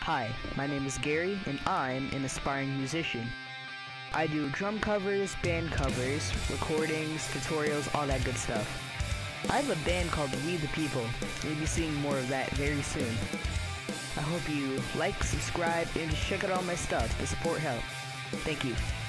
Hi, my name is Gary and I'm an aspiring musician. I do drum covers, band covers, recordings, tutorials, all that good stuff. I have a band called We the People. You'll be seeing more of that very soon. I hope you like, subscribe, and just check out all my stuff. The support helps. Thank you.